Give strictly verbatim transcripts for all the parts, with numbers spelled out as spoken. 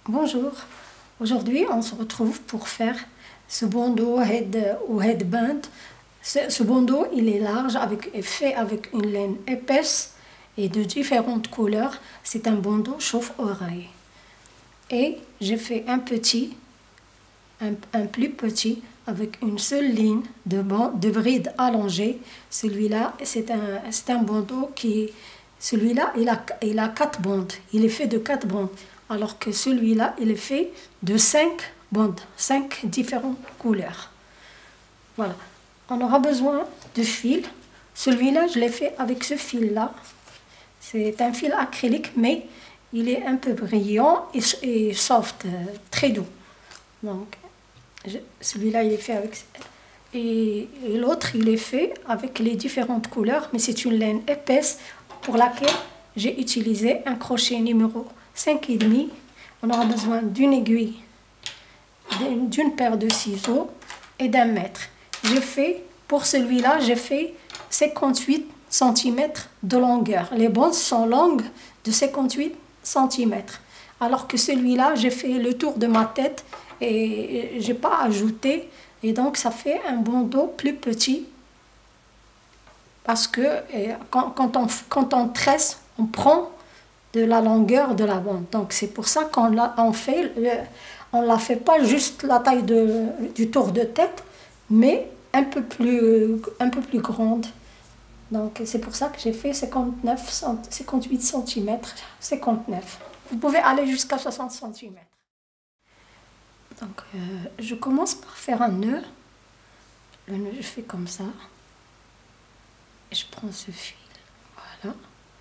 Bonjour, aujourd'hui on se retrouve pour faire ce bandeau head ou headband. Ce, ce bandeau il est large, avec, est fait avec une laine épaisse et de différentes couleurs. C'est un bandeau chauffe-oreille. Et j'ai fait un petit, un, un plus petit avec une seule ligne de, de bride allongée. Celui-là c'est un, c'est un bandeau qui, celui-là il a, il a quatre bandes, il est fait de quatre bandes. Alors que celui-là, il est fait de cinq bandes, cinq différentes couleurs. Voilà. On aura besoin de fil. Celui-là, je l'ai fait avec ce fil-là. C'est un fil acrylique, mais il est un peu brillant et, et soft, très doux. Donc, celui-là, il est fait avec... Et, et l'autre, il est fait avec les différentes couleurs, mais c'est une laine épaisse pour laquelle j'ai utilisé un crochet numéro cinq et demi. On aura besoin d'une aiguille, d'une paire de ciseaux et d'un mètre. J'ai fait, pour celui-là, j'ai fait cinquante-huit centimètres de longueur. Les bandes sont longues de cinquante-huit centimètres. Alors que celui-là, j'ai fait le tour de ma tête et j'ai pas ajouté. Et donc, ça fait un bandeau plus petit. Parce que quand, quand, on, quand on tresse, on prend de la longueur de la bande. Donc c'est pour ça qu'on on fait, le, on la fait pas juste la taille de, du tour de tête, mais un peu plus, un peu plus grande. Donc c'est pour ça que j'ai fait cinquante-neuf, cinquante-huit centimètres, cinquante-neuf. Vous pouvez aller jusqu'à soixante centimètres. Donc euh, je commence par faire un nœud. Le nœud je fais comme ça. Et je prends ce fil, voilà.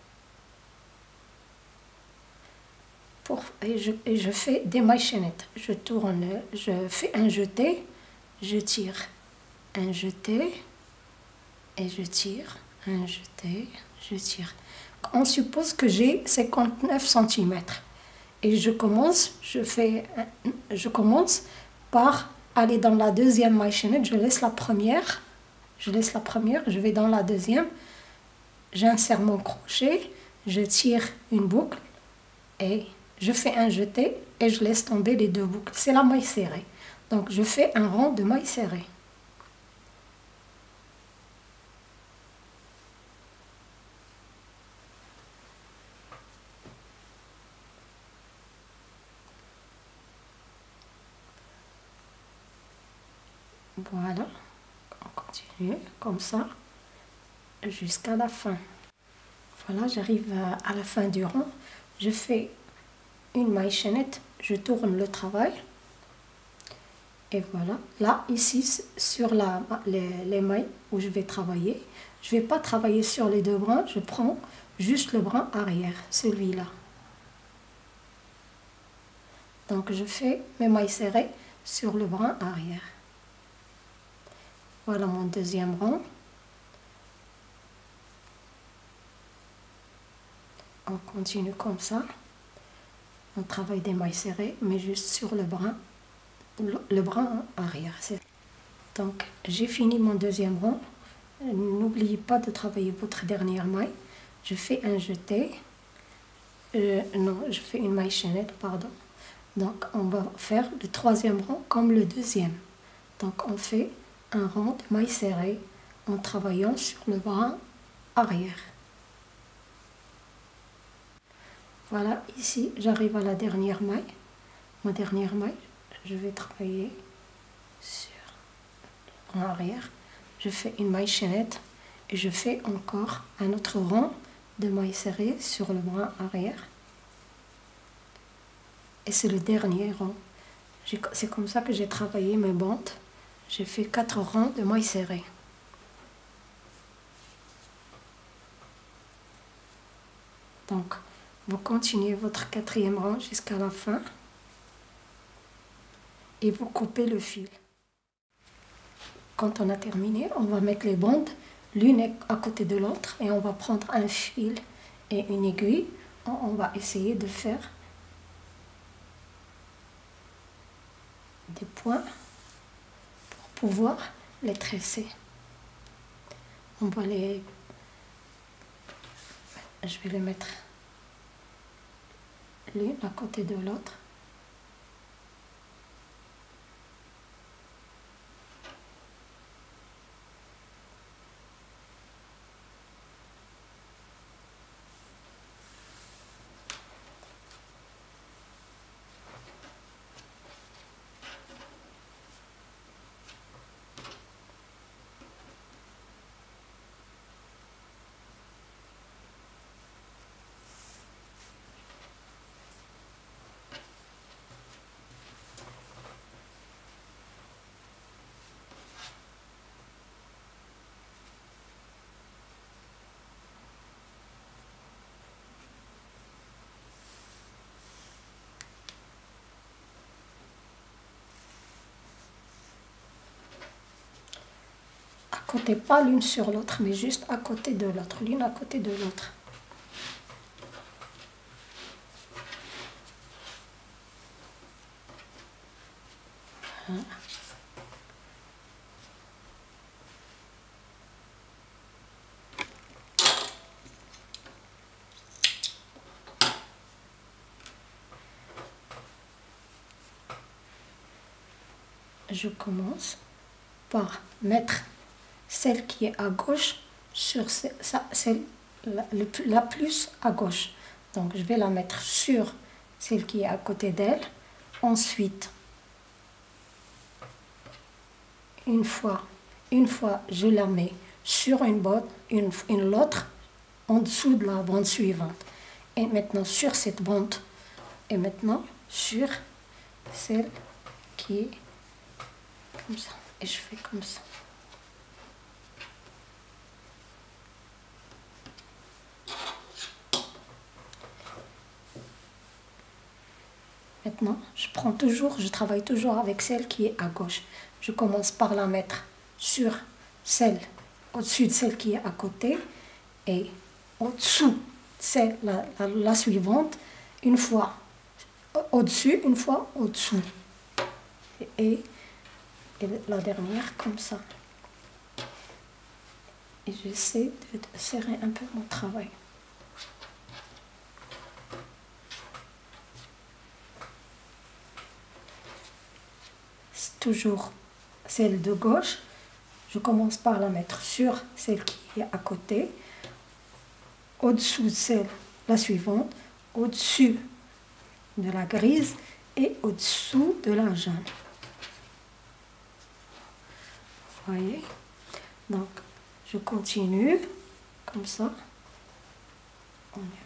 Pour, et, je, et je fais des mailles chaînettes. Je tourne, je fais un jeté, je tire, un jeté, et je tire, un jeté, je tire. On suppose que j'ai cinquante-neuf centimètres. Et je commence, je fais, je commence par aller dans la deuxième maille chaînette. Je laisse la première, je laisse la première, je vais dans la deuxième, j'insère mon crochet, je tire une boucle et je fais un jeté et je laisse tomber les deux boucles. C'est la maille serrée. Donc je fais un rond de maille serrée. Voilà. On continue comme ça jusqu'à la fin. Voilà, j'arrive à la fin du rond. Je fais une maille chaînette, je tourne le travail. Et voilà, là, ici, sur la, les, les mailles où je vais travailler, je ne vais pas travailler sur les deux brins, je prends juste le brin arrière, celui-là. Donc, je fais mes mailles serrées sur le brin arrière. Voilà mon deuxième rang. On continue comme ça. On travaille des mailles serrées, mais juste sur le brin, le, le brin arrière. Donc, j'ai fini mon deuxième rang. N'oubliez pas de travailler votre dernière maille. Je fais un jeté. Euh, non, je fais une maille chaînette, pardon. Donc, on va faire le troisième rang comme le deuxième. Donc, on fait un rang de mailles serrées en travaillant sur le brin arrière. Voilà, ici, j'arrive à la dernière maille. Ma dernière maille, je vais travailler sur le brin arrière. Je fais une maille chaînette et je fais encore un autre rang de mailles serrées sur le brin arrière. Et c'est le dernier rang. C'est comme ça que j'ai travaillé mes bandes. J'ai fait quatre rangs de mailles serrées. Donc, vous continuez votre quatrième rang jusqu'à la fin et vous coupez le fil. Quand on a terminé, on va mettre les bandes l'une à côté de l'autre et on va prendre un fil et une aiguille. On va essayer de faire des points pour pouvoir les tresser. On va les... Je vais les mettre l'une à côté de l'autre. côté, pas l'une sur l'autre, mais juste à côté de l'autre, l'une à côté de l'autre. Voilà. Je commence par mettre celle qui est à gauche sur celle, la, la plus à gauche. Donc je vais la mettre sur celle qui est à côté d'elle. Ensuite, une fois, une fois je la mets sur une bande, une, une l'autre en dessous de la bande suivante. Et maintenant sur cette bande, et maintenant sur celle qui est comme ça. Et je fais comme ça. Maintenant, je prends toujours, je travaille toujours avec celle qui est à gauche. Je commence par la mettre sur celle, au-dessus de celle qui est à côté et au-dessous de celle, la, la, la suivante, une fois au-dessus, une fois au-dessous. Et, et la dernière comme ça. Et j'essaie de, de serrer un peu mon travail. Toujours celle de gauche, je commence par la mettre sur celle qui est à côté, au-dessous de celle, la suivante, au-dessus de la grise et au-dessous de la jaune. Vous voyez? Donc, je continue comme ça. On y va.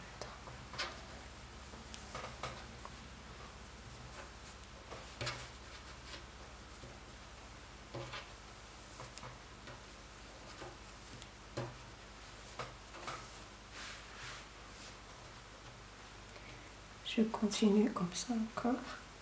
Je continue comme ça encore.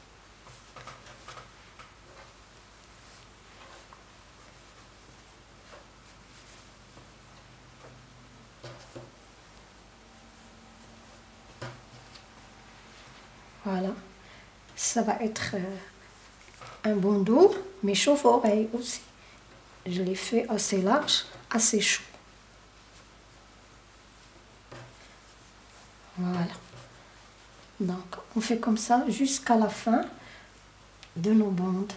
Voilà. Ça va être euh, un bandeau, mais chauffe-oreille aussi. Je l'ai fait assez large, assez chaud. Voilà. Donc, on fait comme ça jusqu'à la fin de nos bandes.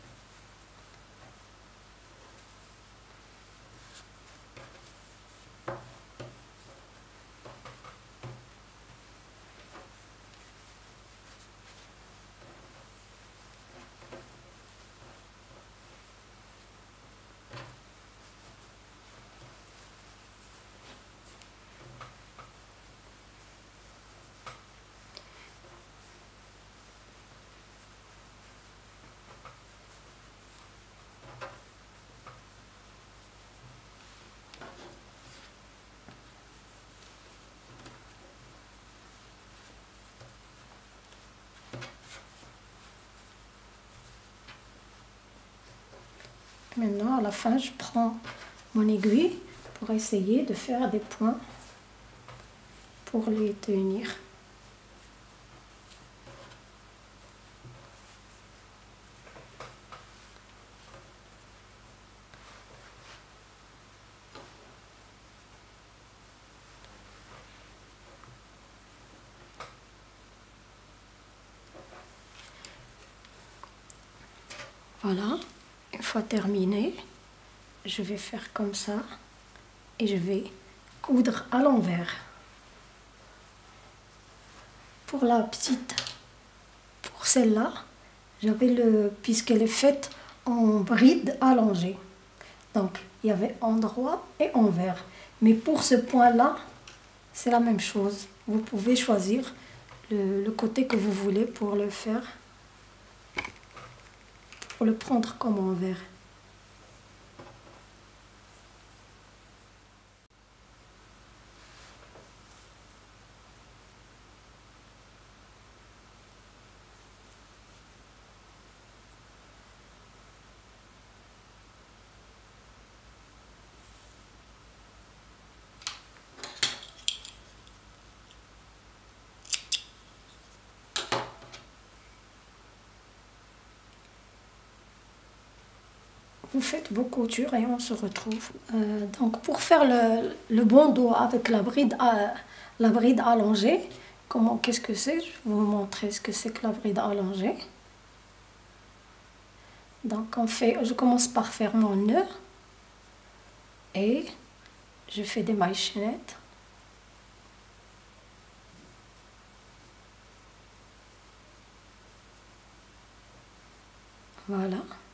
Maintenant, à la fin, je prends mon aiguille pour essayer de faire des points pour les tenir. Voilà, une fois terminé, je vais faire comme ça et je vais coudre à l'envers. Pour la petite, pour celle-là, j'avais le, puisqu'elle est faite en bride allongée. Donc, il y avait endroit et envers. Mais pour ce point-là, c'est la même chose. Vous pouvez choisir le, le côté que vous voulez pour le faire. Pour le prendre comme envers. vous faites vos coutures et on se retrouve. Euh, donc pour faire le, le bandeau avec la bride, à, la bride allongée, comment, qu'est-ce que c'est? Je vais vous montrer ce que c'est que la bride allongée. Donc on fait, je commence par faire mon nœud et je fais des mailles chaînettes. Voilà.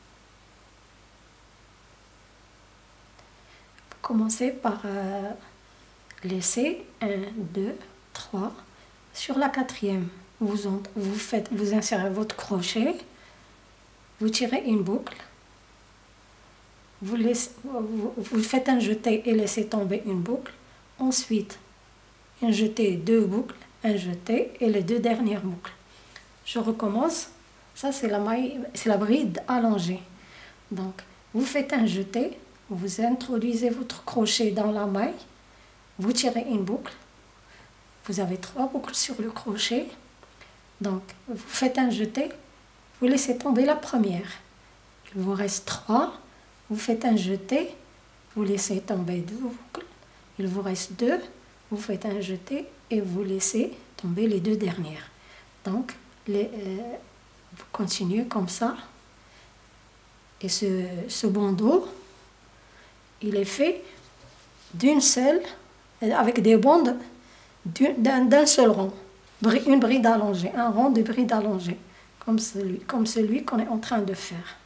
Vous commencez par euh, laisser un, deux, trois. Sur la quatrième, vous, en, vous, faites, vous insérez votre crochet, vous tirez une boucle, vous, laissez, vous, vous faites un jeté et laissez tomber une boucle. Ensuite, un jeté, deux boucles, un jeté et les deux dernières boucles. Je recommence. Ça, c'est la maille, c'est la bride allongée. Donc, vous faites un jeté, vous introduisez votre crochet dans la maille, vous tirez une boucle. Vous avez trois boucles sur le crochet. Donc, vous faites un jeté, vous laissez tomber la première. Il vous reste trois. Vous faites un jeté, vous laissez tomber deux boucles. Il vous reste deux. Vous faites un jeté et vous laissez tomber les deux dernières. Donc, les... Euh, vous continuez comme ça. Et ce, ce bandeau, il est fait d'une seule, avec des bandes d'un seul rond. Une bride allongée, un rond de bride allongée, comme celui, comme celui qu'on est en train de faire.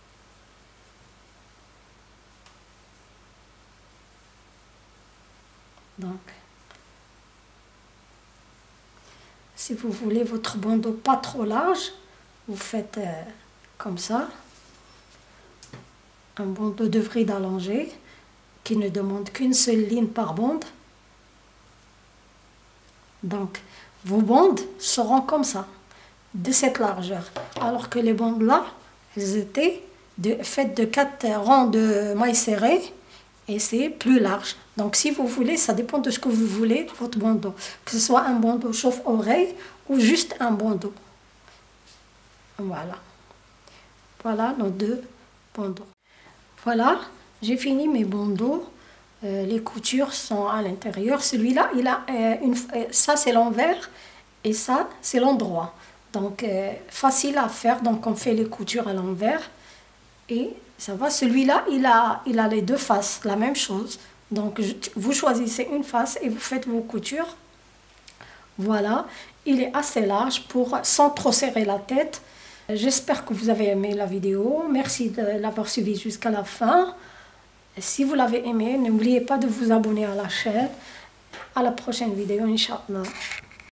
Donc, si vous voulez votre bandeau pas trop large, vous faites euh, comme ça, un bandeau de bride allongée qui ne demande qu'une seule ligne par bande. Donc, vos bandes seront comme ça, de cette largeur. Alors que les bandes là, elles étaient de, faites de quatre rangs de mailles serrées et c'est plus large. Donc, si vous voulez, ça dépend de ce que vous voulez, votre bandeau. Que ce soit un bandeau chauffe-oreille ou juste un bandeau. Voilà. Voilà nos deux bandeaux. Voilà, j'ai fini mes bandeaux. Euh, les coutures sont à l'intérieur. Celui-là, il a euh, une, euh, ça c'est l'envers et ça c'est l'endroit. Donc euh, facile à faire. Donc on fait les coutures à l'envers et ça va. Celui-là, il a, il a les deux faces, la même chose. Donc je, vous choisissez une face et vous faites vos coutures. Voilà, il est assez large pour sans trop serrer la tête. J'espère que vous avez aimé la vidéo. Merci de l'avoir suivi jusqu'à la fin. Si vous l'avez aimé, n'oubliez pas de vous abonner à la chaîne. À la prochaine vidéo, Inch'Allah.